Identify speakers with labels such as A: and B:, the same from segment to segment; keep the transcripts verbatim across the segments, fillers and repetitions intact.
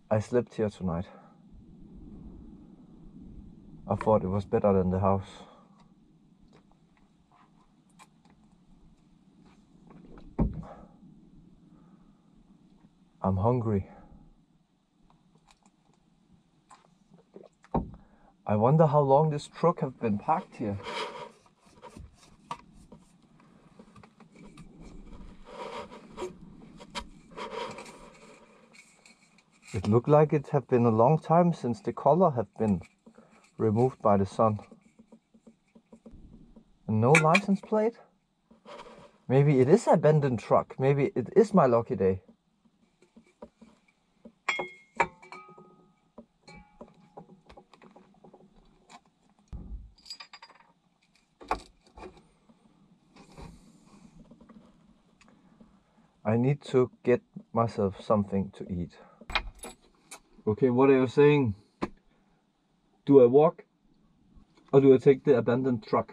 A: I slept here tonight. I thought it was better than the house. I'm hungry. I wonder how long this truck has been parked here. It looked like it had been a long time since the color had been removed by the sun. And no license plate? Maybe it is an abandoned truck. Maybe it is my lucky day. I need to get myself something to eat. Okay, what are you saying? Do I walk or do I take the abandoned truck?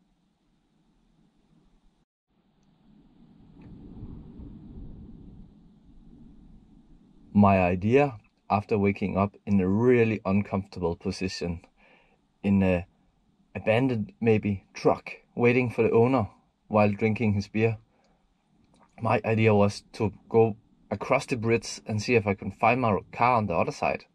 A: My idea, after waking up in a really uncomfortable position, in a abandoned maybe truck, waiting for the owner while drinking his beer, my idea was to go across the bridge and see if I can find my car on the other side.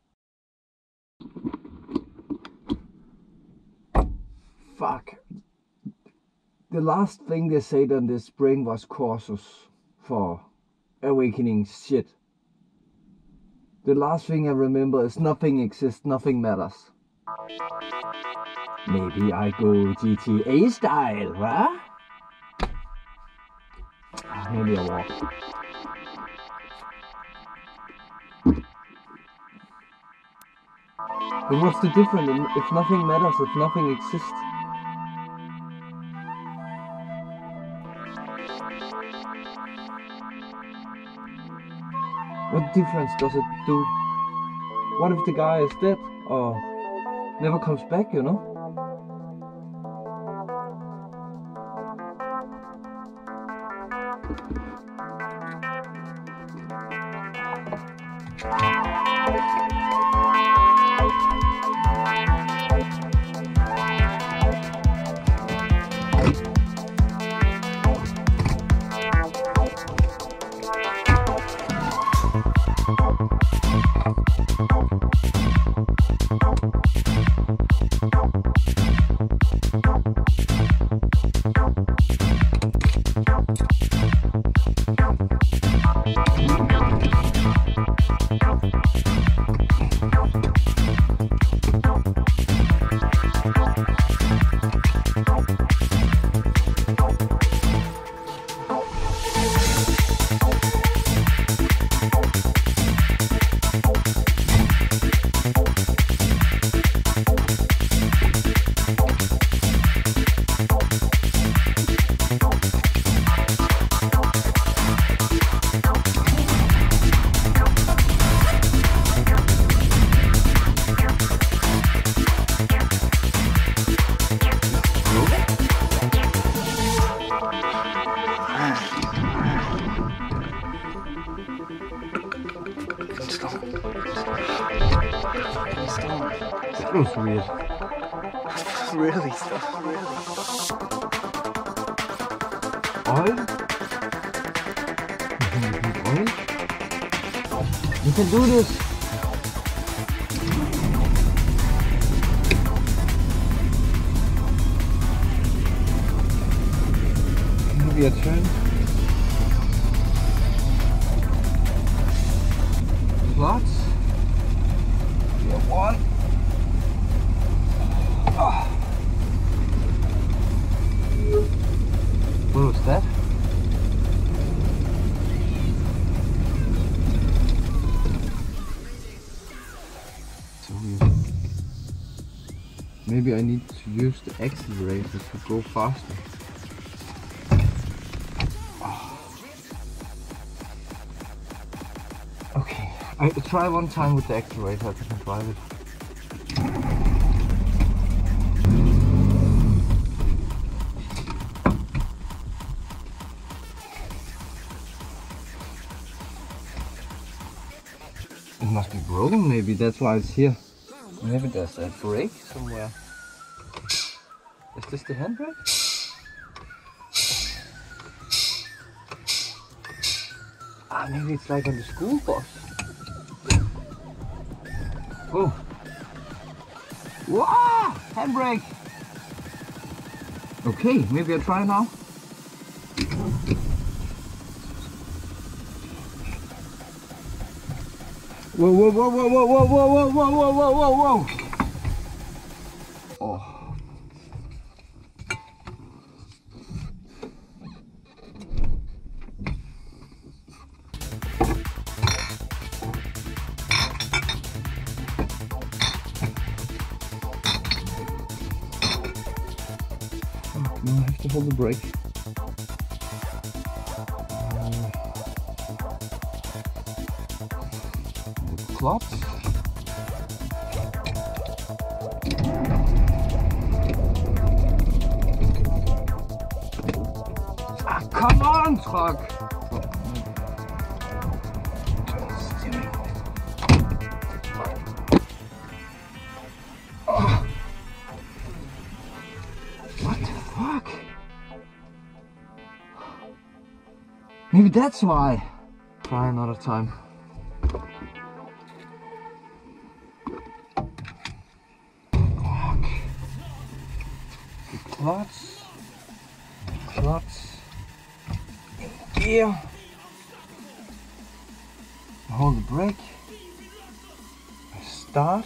A: Fuck. The last thing they said on this spring was causes for awakening shit. The last thing I remember is nothing exists, nothing matters. Maybe I go G T A style, huh? Maybe I walk. But what's the difference if nothing matters, if nothing exists? What difference does it do? What if the guy is dead or never comes back, you know? That was weird.
B: Really stuff, really.
A: Oil? Oil? You can do this! Maybe a turn. Lots. One. Oh. What was that? So weird. Maybe I need to use the accelerator to go faster. Oh. Okay, I try one time with the accelerator if I can drive it. It must be broken, maybe that's why it's here. Maybe there's a break somewhere. Is this the handbrake? Ah, maybe it's like on the school bus. Oh! Wow! Handbrake! Okay, maybe I'll try now. Whoa, whoa, whoa, whoa, whoa, whoa, whoa, whoa, whoa, whoa, whoa, whoa! Oh. Now I have to hold the brake. Uh, the clutch. Ah, come on, truck! Oh. What the fuck? Maybe that's why. Try another time. Fuck. The clutch. The clutch. In gear. Hold the brake. I start.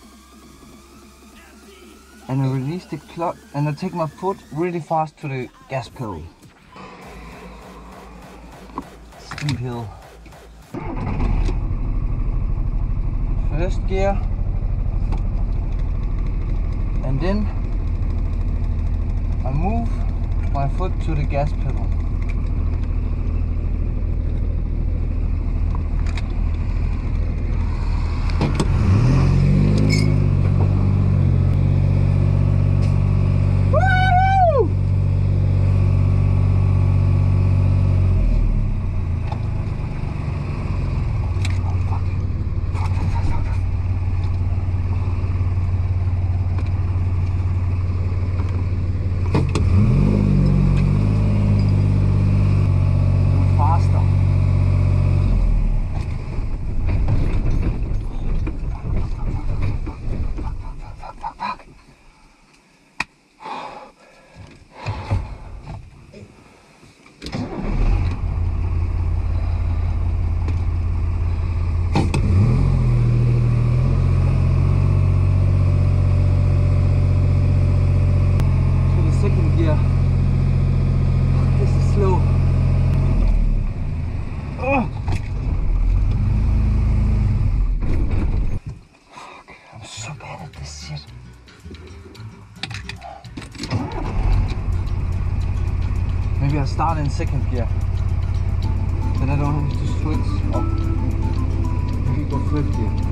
A: And I release the clutch, and I take my foot really fast to the gas pedal. Steep hill. First gear, and then I move my foot to the gas pedal. Maybe I start in second gear, then I don't have to switch up. Maybe go third gear.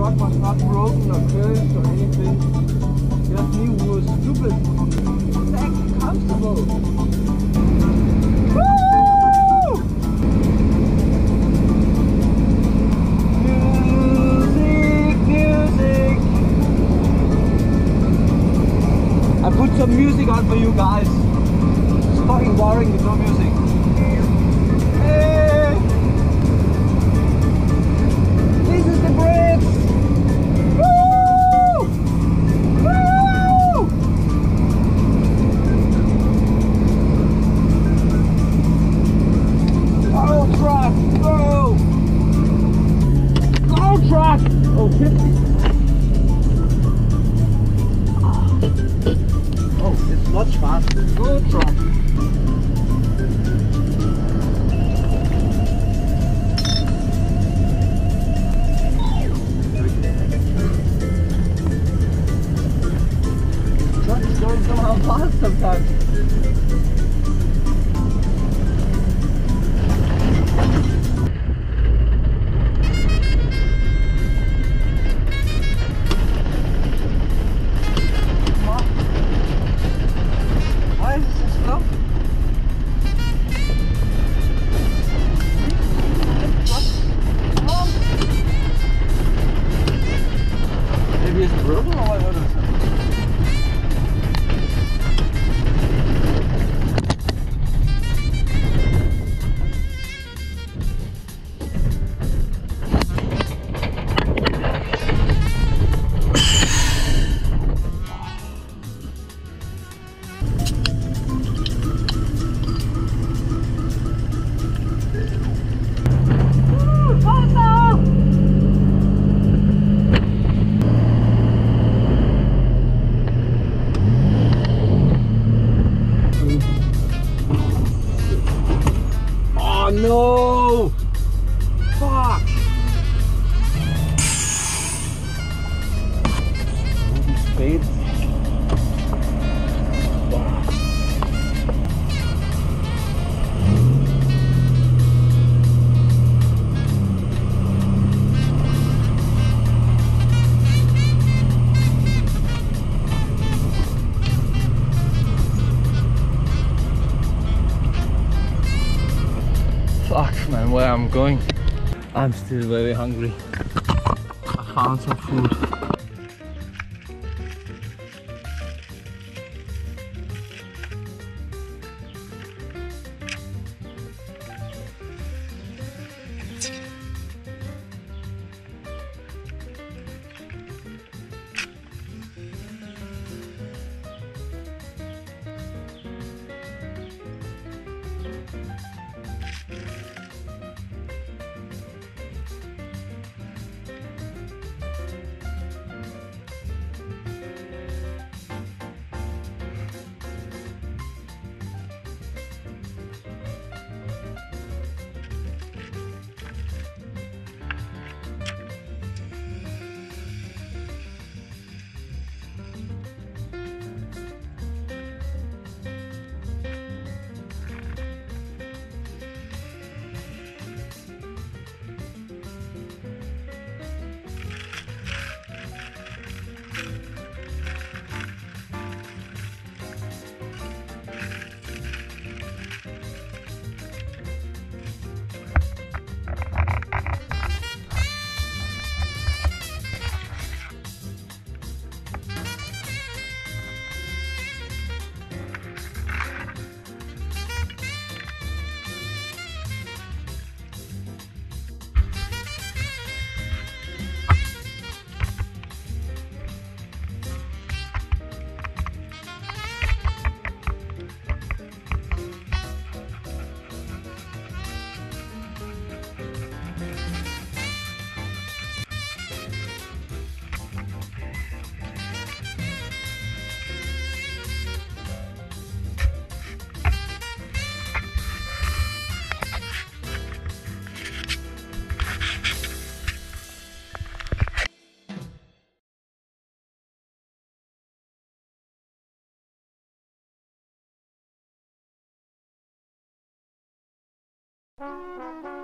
B: truck was not broken or cursed or anything. Just me who was stupid. It's actually comfortable. Woo! Music, music. I put some music on for you guys. It's fucking boring with no music. Hey! This is the bridge! Woo! Woo! Go truck! Go! Go truck! Oh shit! Oh, it's much faster. Go truck! Truck is going somehow fast sometimes. Why is it so slow? Maybe it's broken or what? What is it? Oh no! Fuck! Spade. Fuck man, where I'm going. I'm still very hungry. I found some food.
C: Thank you.